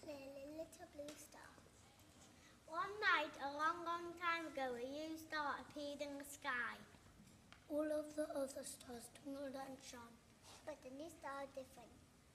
clearly little blue star. One night, a long, long time ago, a new star appeared in the sky. All of the other stars twinkled and shone, but the new star is different.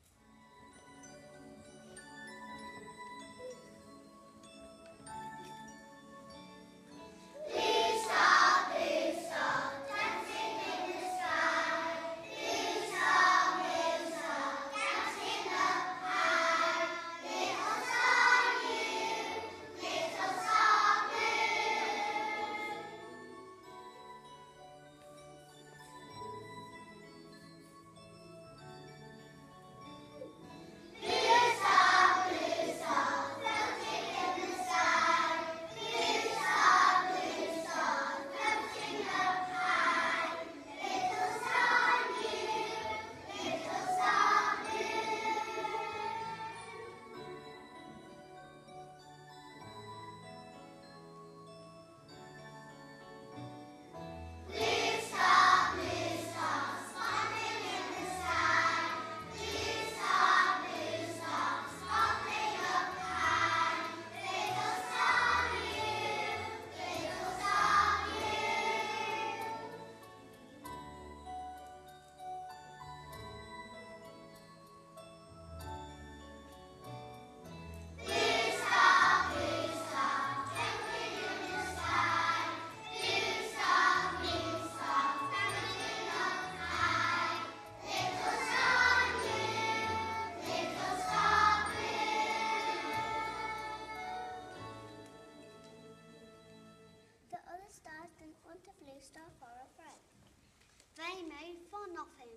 For a friend. They made fun of him.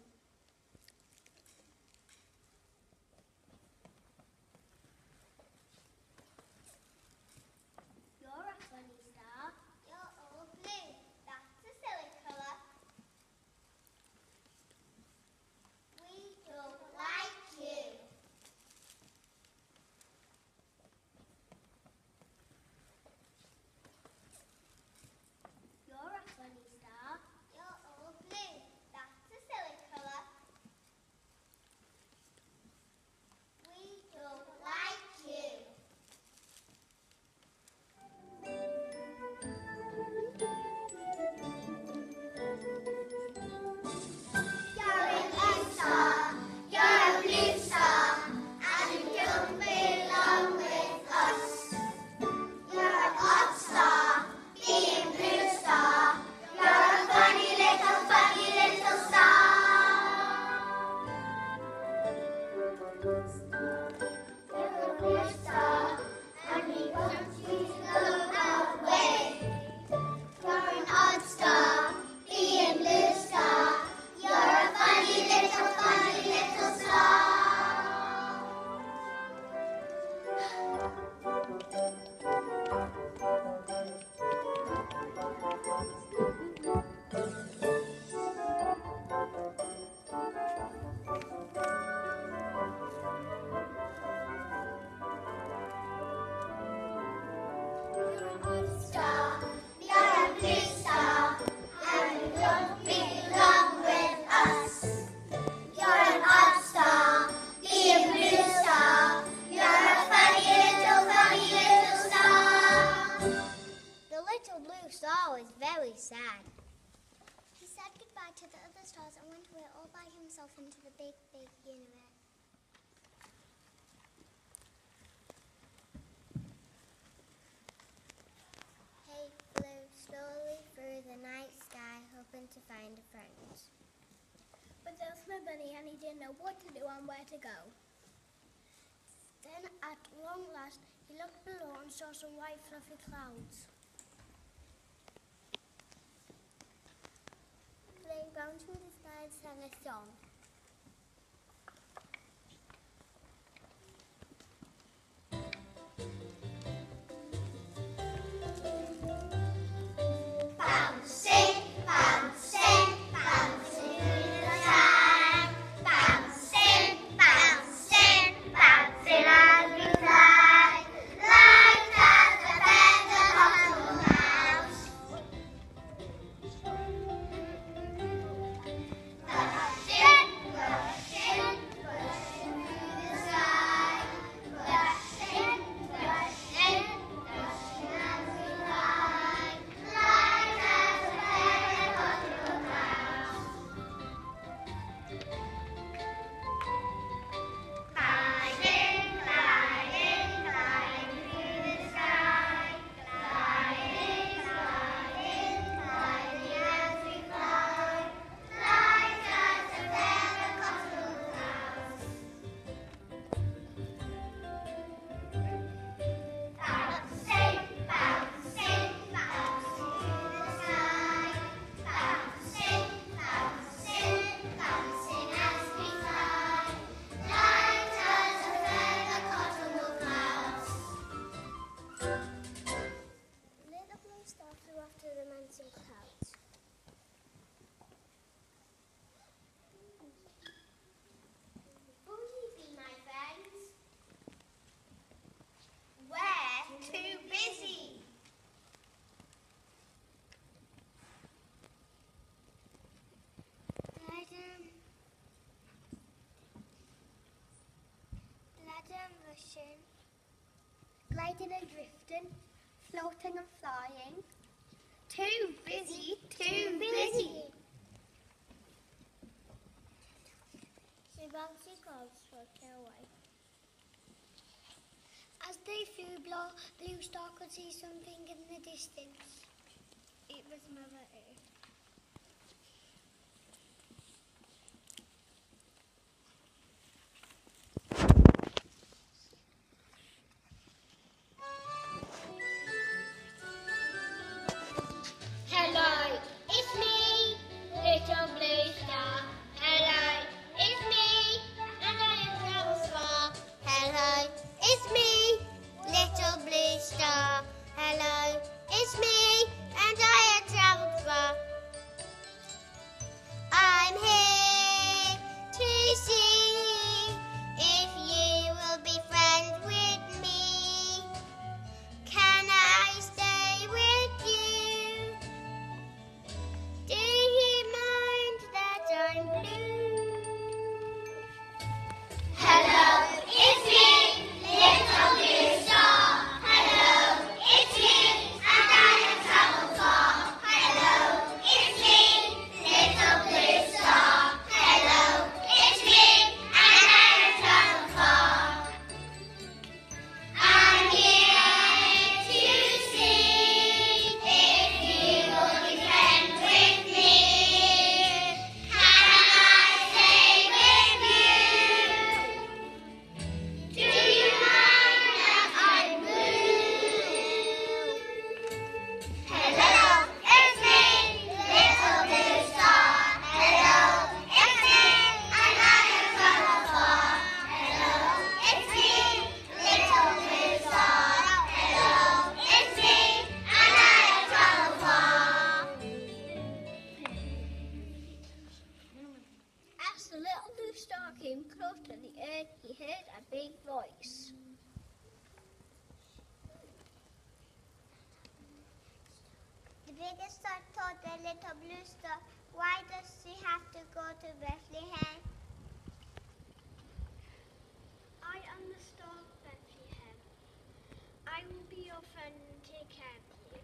You're a funny star. You're all blue. That's a silly colour. We don't like you. You're a funny star. You're all blue. That's a silly colour. We don't like you. You're an odd star. You're a blue star. And you don't belong with us. You're an odd star. Being blue star. You're a funny little star. You're a blue star, and we want you to go away. You're an odd star, being blue star. You're a funny little star. Star, you're a blue star, and you don't belong with us. You're an odd star, be a blue star. You're a funny little star. The little blue star was very sad. He said goodbye to the other stars and went away all by himself into the big, big universe. He flew slowly through the night sky, hoping to find a friend. But there was nobody, and he didn't know what to do and where to go. Then, at long last, he looked below and saw some white fluffy clouds. Flying down through the sky sang a song. Bouncing, bouncing, bouncing in the sky. Bouncing, bouncing, bouncing as we fly. Light as a feather on a mouse. Bouncing, ocean. Gliding and drifting, floating and flying. Too busy, too busy. The bouncy clouds floating away. As they flew, Blue Star could see something in the distance. It was Mother Earth. Hello, it's me, little blue star. Hello, it's me, and I have travelled far. Hello, it's me, little blue star. Hello, it's me, and I have travelled far. I'm here to see if you will be friends with me. Can I stay with you? Do you mind that I'm blue? Hello, it's me, little blue star. Hello, it's me, and I have travelled far. Hello, it's me, little blue star. Hello, it's me, and I have travelled far. I'm here to see if you will be friends with me. Can I stay with you? Do you mind that I'm blue? Hello, it's me, little blue star. Hello, it's me, and I have travelled far. Hello, it's me, little blue star. Hello, it's me, and I have travelled far. As the little blue star came close to the earth, he heard a big voice. The biggest star told the little blue star, why does she have to go to Bethlehem? I am the star of Bethlehem. I will be your friend and take care of you.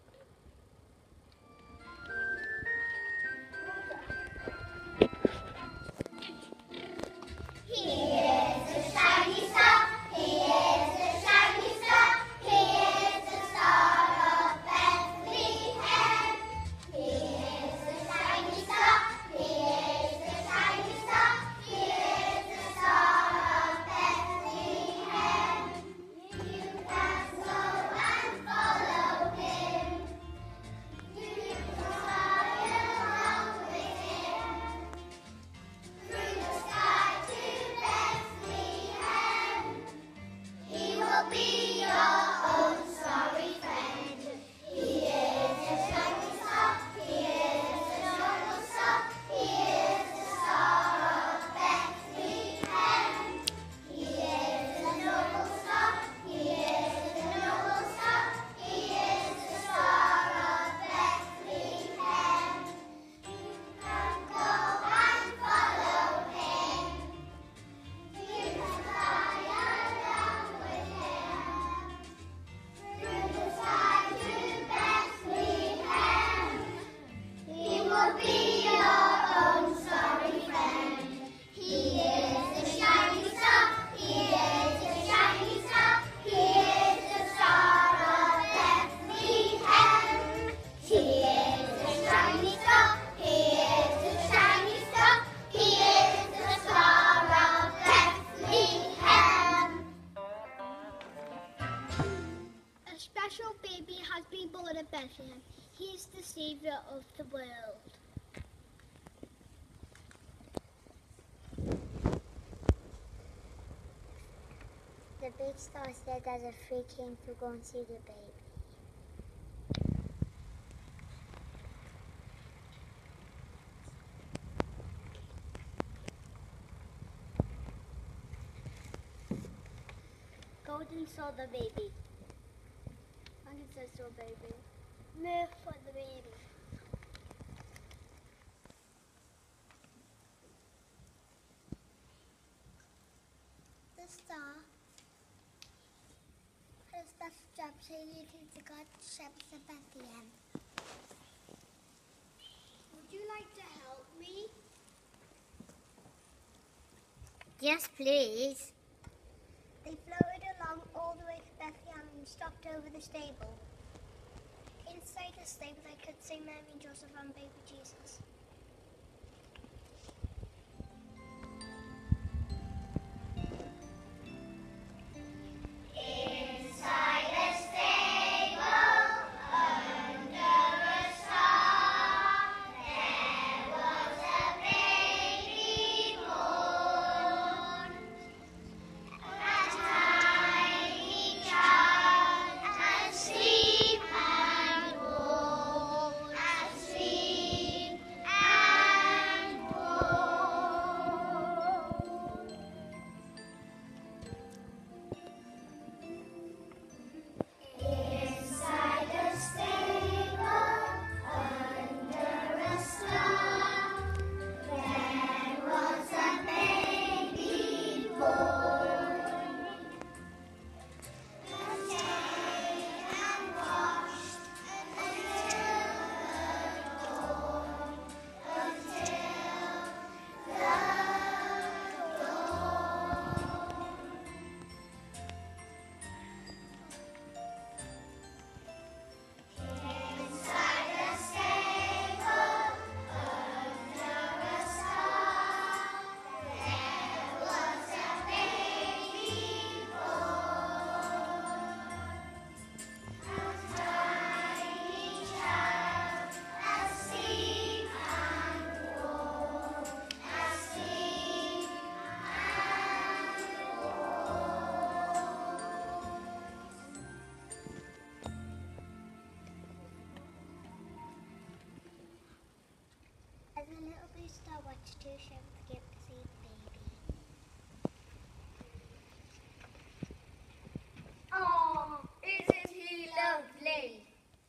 He is the shiny star. He is the shiny star. He is the star of Bethlehem. He is the shiny star. He is the shiny star. He is the star of Bethlehem. You can go and follow him. You can fly along with him. Through the sky to Bethlehem, he will be your own starry friend. He is the shining star, he is the noble star, he is the star of Bethlehem. He is the noble star, he is the noble star, he is the star of Bethlehem. You can go and follow him. You can fly along with him. Through the sky to Bethlehem, he will be your own starry friend. He is the shining star, he is the shining star, he is the star of Bethlehem. He is the shining star, he is the shining star, he is the star of Bethlehem. A special baby has been born in Bethlehem. He is the Saviour of the world. The big star said as a free king to go and see the baby. Golden saw the baby. And it says to a baby, move for the baby. The star best job so you do the God shepherds of Bethlehem. Would you like to help me? Yes, please. They floated along all the way to Bethlehem and stopped over the stable. Inside the stable they could see Mary, Joseph and baby Jesus. Inside a stable, under a star, there was a baby born. A tiny child, asleep and warm, asleep and warm. Inside a stable, under a star, there was a baby born. Bathed and washed until the dawn, until the dawn. Inside a stable, under a star, there was a baby born. A tiny child, asleep and warm, asleep and warm. As a little blue star watched two shepherds give to see the baby. Oh, isn't he lovely?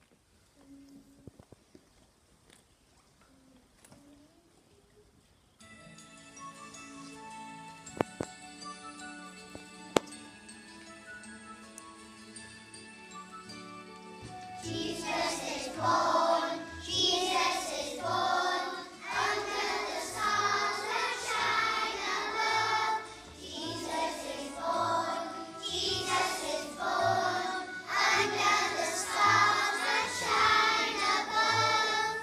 Jesus is born, Jesus is born, under the stars that shine above. Jesus is born, Jesus is born, under the stars that shine above.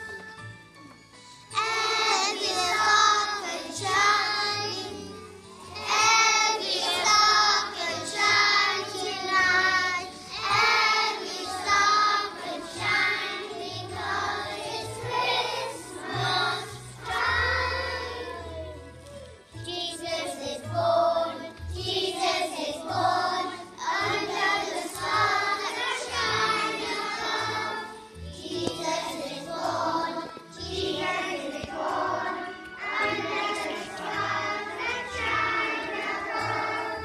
Every star can shine, every star can shine tonight. Every star can shine because it's Christmas time. Jesus is born, Jesus is born, under the stars that shine above. Jesus is born, Jesus is born, under the stars that shine above.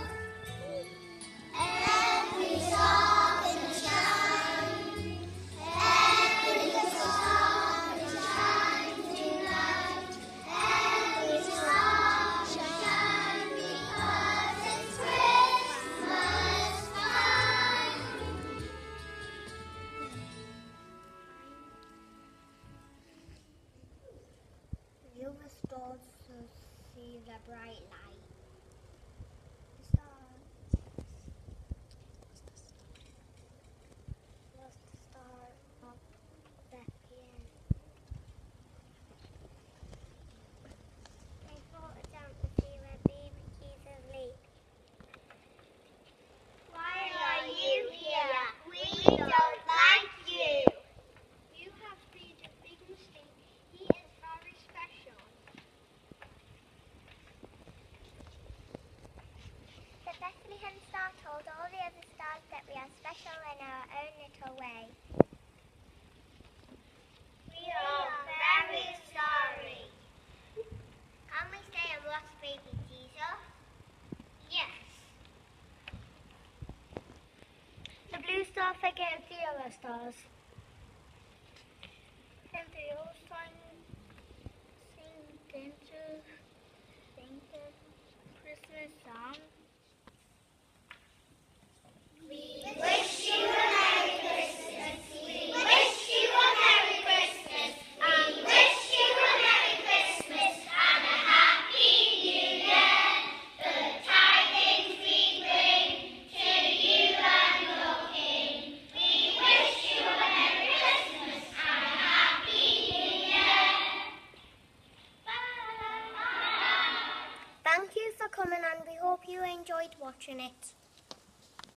Every star can shine, every star can shine tonight. Every star can shine because it's Christmas time. You restored to see the bright light. The star was the star of Bethlehem. They brought it down to see where baby Jesus lay. Why are you here? We don't like you. You have made a big mistake. He is very special. The Bethlehem star told all the other stars that we are special in our own little way. We are very sorry. Can we stay and watch baby Jesus? Yes. The blue star forgets the other stars. And they all sing the Christmas song. We wish you it.